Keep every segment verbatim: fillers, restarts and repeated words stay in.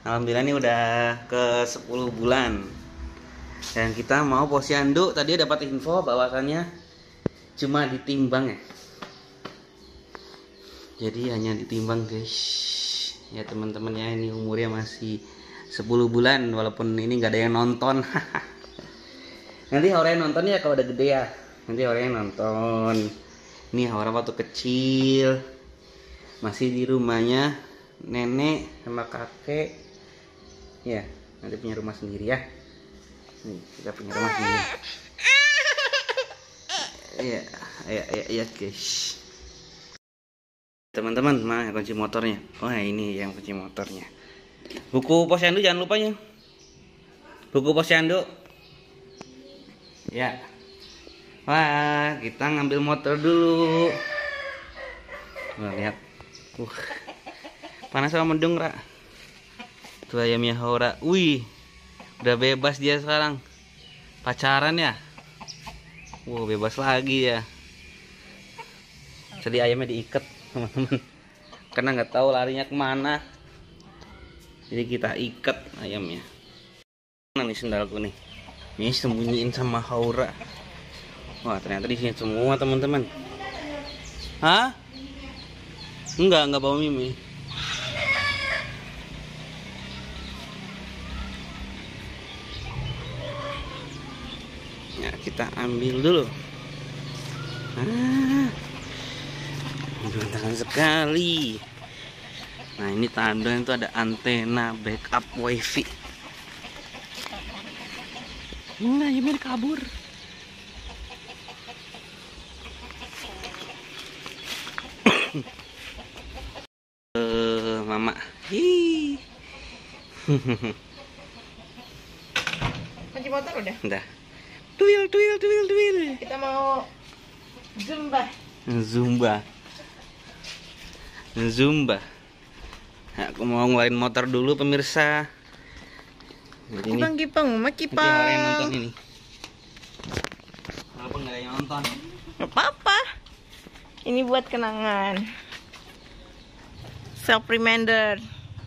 Alhamdulillah ini udah ke sepuluh bulan. Dan kita mau posyandu tadi dapat info bahwasannya cuma ditimbang ya. Jadi hanya ditimbang guys. Ya teman-teman ya, ini umurnya masih sepuluh bulan walaupun ini nggak ada yang nonton. Nanti orang yang nonton ya kalau udah gede ya. Nanti orang yang nonton. Ini orang waktu kecil masih di rumahnya nenek sama kakek. Ya, nanti punya rumah sendiri ya. Nih, kita punya rumah sendiri. Iya, iya, iya, iya guys. Teman-teman, mana kunci motornya? Oh, ini yang kunci motornya. Buku posyandu jangan lupa ya. Buku posyandu. Ya. Wah, kita ngambil motor dulu. Nah, lihat. Uh. Panas sama mendung, Ra. Tuh ayamnya Haura. Wih. Udah bebas dia sekarang. Pacaran ya? Wow, bebas lagi ya. Jadi ayamnya diikat, teman-teman. Karena nggak tahu larinya kemana. Jadi kita ikat ayamnya. Mana nih sendalku nih? Ini sembunyiin sama Haura. Wah, ternyata di sini semua, teman-teman. Hah? Enggak, enggak bawa Mimi. Ya, kita ambil dulu. Ah, berantakan sekali. Nah, ini tanda itu ada antena backup wifi. Nah, ini kabur. uh, Mama. Hi. Kunci motor udah? Udah. Tuil, tuil, tuil, tuil. Kita mau zumba. Zumba. Zumba. Nah, aku mau ngeluarin motor dulu pemirsa. Jadi Kipang, kipang, mama kipang. nanti orang yang nonton ini. Walaupun nggak ada yang nonton. Gak apa-apa. Ini buat kenangan. Self reminder.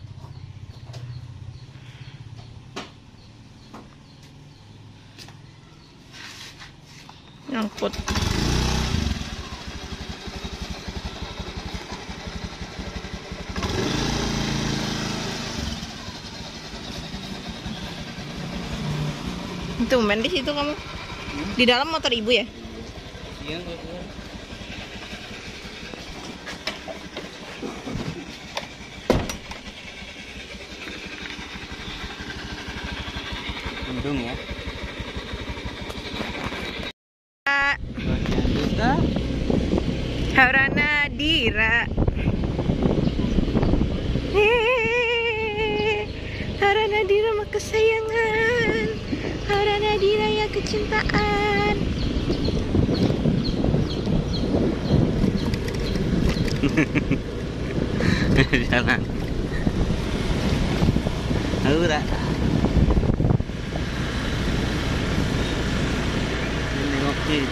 Nyangkut. Tumben di situ kamu. Di dalam motor ibu ya? Iya, mendung ya. Haura Nadira. Haura Nadira mah kesayangan. Haura Nadira ya kecintaan. Jalan. Haura. Nengokin.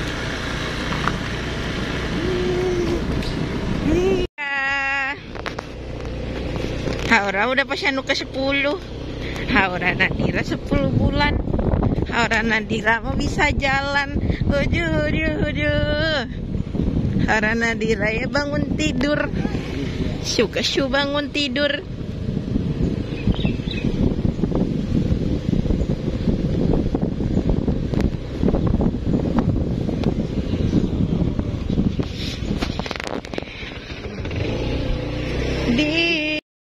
Haura udah posyandu ke sepuluh. Haura Nadira sepuluh bulan. Haura Nadira mau bisa jalan. Ujuh, ujuh, ujuh. Haura Nadira ya bangun tidur. Suka su bangun tidur. Di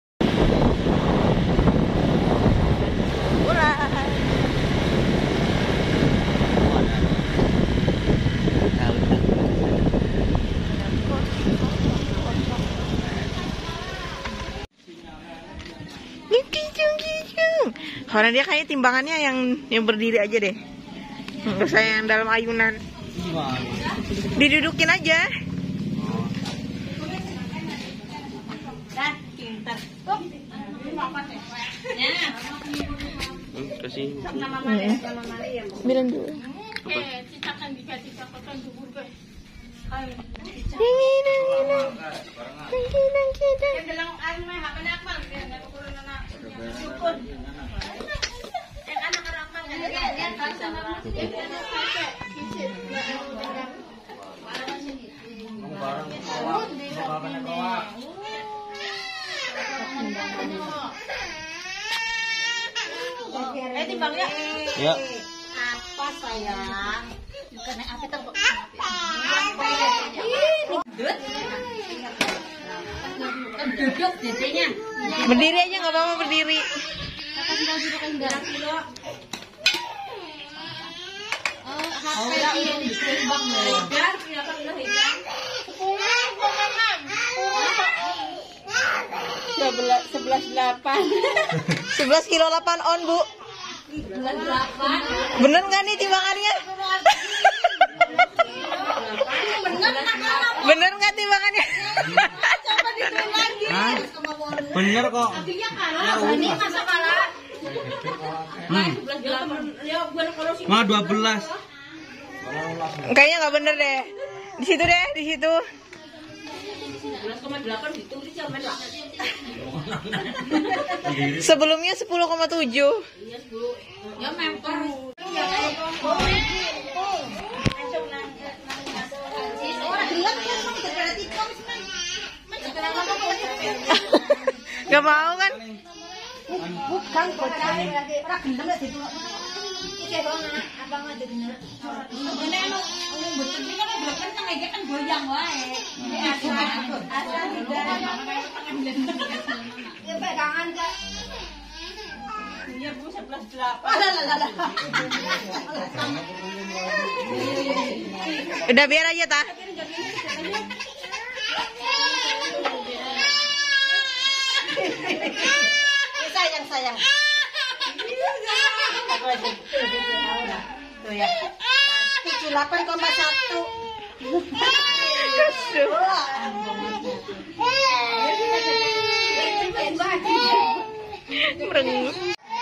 Karena dia kayaknya timbangannya yang yang berdiri aja deh. Nggak usah yang dalam ayunan. Didudukin aja. Kasih. Bilang dulu. Apa? Yang ini, yang ini. Eh timbang ya. Ya. Apa sayang? Bukan apa tembok. Duduk dedenya. Berdiri aja nggak apa-apa berdiri. Kilo. Oh, harga ini ditimbang ya. Berapa kilo hitam? Sebelas sebelas delapan. Sebelas kilo delapan on bu. Bener nggak nih timbangannya? Bener nggak timbangannya? Hah? Bener kok. Ini masa kalah. Hmm. Mah dua belas. Kayaknya nggak bener deh. Di situ deh, di situ. Sebelumnya sepuluh koma tujuh. Ya memper. Gak mau kan? Bukan kok cari lagi. Ora gendeng lek ditu. Iki dong abang aja bener. Ngene anu mboten iki kan mboten nang iki kan goyang wae. Asal asal digoreng. Ya pegangan Kak. Iya Bu sebelas delapan. Udah biar aja tah. Sayang sayang. Tuh ya. tujuh puluh delapan koma satu. Merengut.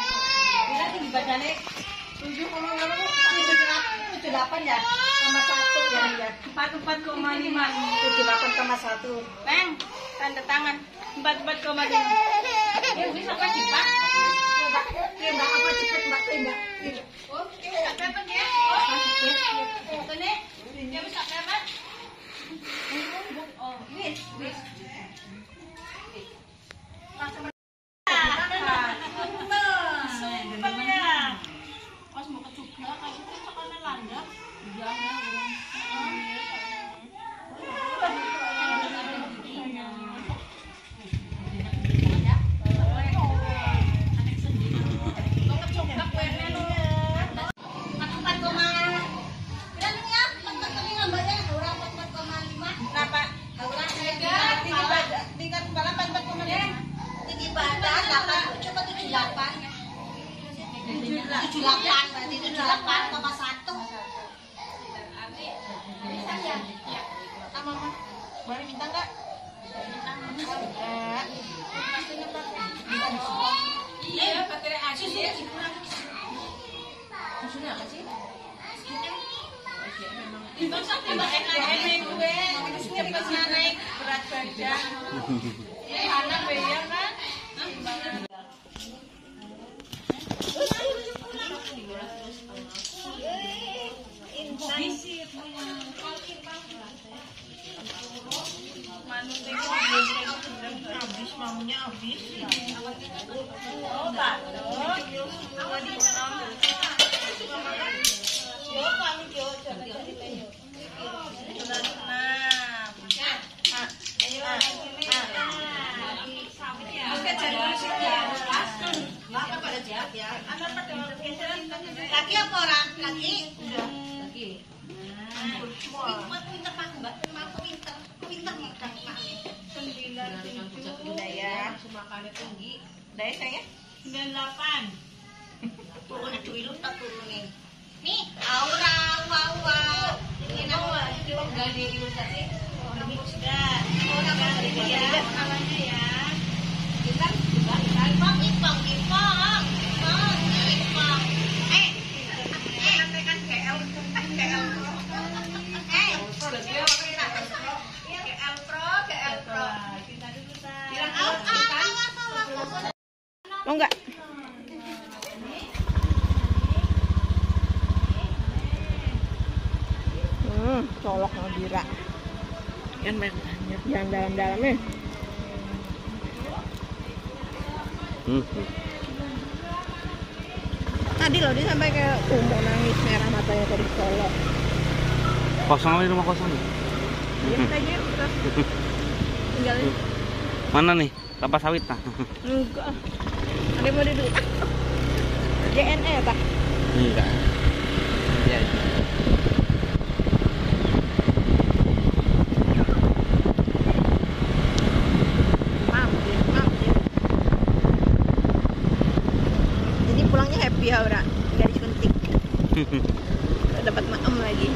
tujuh puluh delapan ya, koma satu ya, empat puluh empat koma lima, tujuh puluh delapan koma satu. Neng, tanda tangan empat puluh empat koma lima. Ya bisa apa sih Pak? Ya Mbak apa cepet Mbak Mbak. Oh, ini bisa berapa ya? Oh, ini dia bisa berapa? Oh, wis, wis. tujuh puluh delapan berarti tujuh puluh delapan koma satu. Bisa ya? Iya. Sama Mama. Boleh minta enggak? Enggak. Iya, baterai asus ya. Susunya apa sih? Itu sampai naik gue. Terusnya pasnya naik berat badan. Eh, anak ya kan? Habis maunya habis. Oh, batuk. Semua dibuang. Yo, kamu yo, jangan jadi enam. Ayo, oke, jadi Bapak pada siap ya. Anak pada lagi apa orang? Lagi? Udah, lagi. Nah, pinter Pak, Mbak. Maaf pinter. Pinter Mbak. sembilan tujuh ya. Semakannya tinggi. Daya saya? sembilan delapan. Pokoknya duit lu tak turunin. Nih, aura wow wow. Ini nama dari ilustrasi. Orang sudah. Orang dari dia namanya ya. Kita juga ipang ipang ipang ipang ipang. Eh, eh, tekan G L G L Pro. Eh, G L Pro, G L Mau nggak? Hmm, colok Nadira. Kan banyak yang dalam-dalamnya. Hmm. Tadi loh dia sampai kayak tuh mau nangis merah matanya tadi colok. Kosong aja rumah kosong. Dia aja terus tinggalin. Mana nih? Kelapa sawit nah. Enggak. Ada mau duduk. J N E tak? Enggak. Iya. Mampir, mampir. Jadi pulangnya happy ya, Ura. Enggak disuntik. Dapat maem lagi.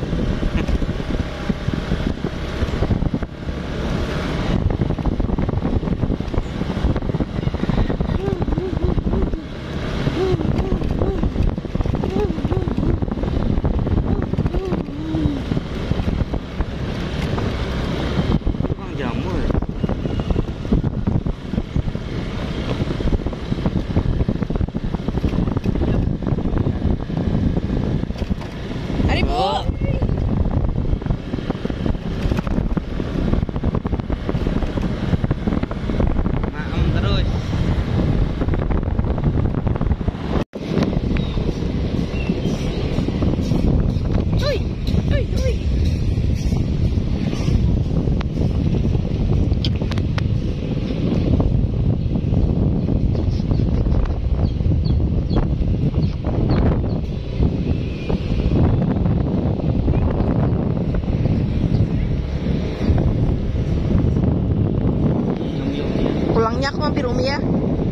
Hari Bu. Maem terus. Uy, uy, uy. Pulangnya aku mampir Umi ya.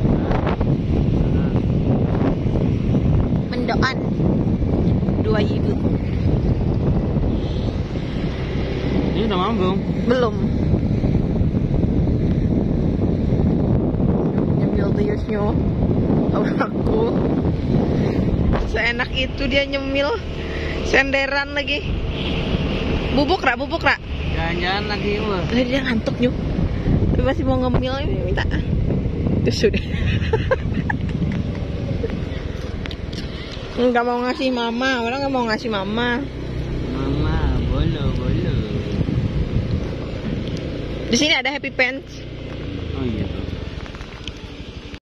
Mendoan dua ibu. Ini udah malam belum? Belum. Nyemil tiusnya aku. Seenak itu dia nyemil. Senderan lagi. Bubuk rak, bubuk rak. Jalan-jalan lagi lu. Tadi dia ngantuk nyuk. Tapi masih mau ngemil minta. Itu sudah. Enggak mau ngasih mama, orang nggak mau ngasih mama. Mama, bolo, bolo. Di sini ada Happy Pants. Oh iya.